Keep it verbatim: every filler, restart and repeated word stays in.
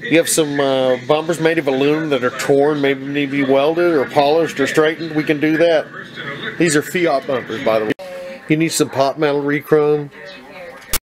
You have some uh, bumpers made of aluminum that are torn, maybe need to be welded or polished or straightened. We can do that. These are Fiat bumpers, by the way. You need some pot metal rechrome.